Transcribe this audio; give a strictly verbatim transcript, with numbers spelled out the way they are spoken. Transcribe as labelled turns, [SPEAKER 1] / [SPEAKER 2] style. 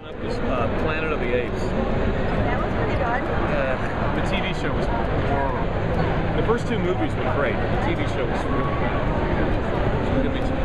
[SPEAKER 1] Was uh, Planet of the Apes.
[SPEAKER 2] That was pretty good.
[SPEAKER 1] Uh, the T V show was horrible. The first two movies were great. The T V show was really bad. So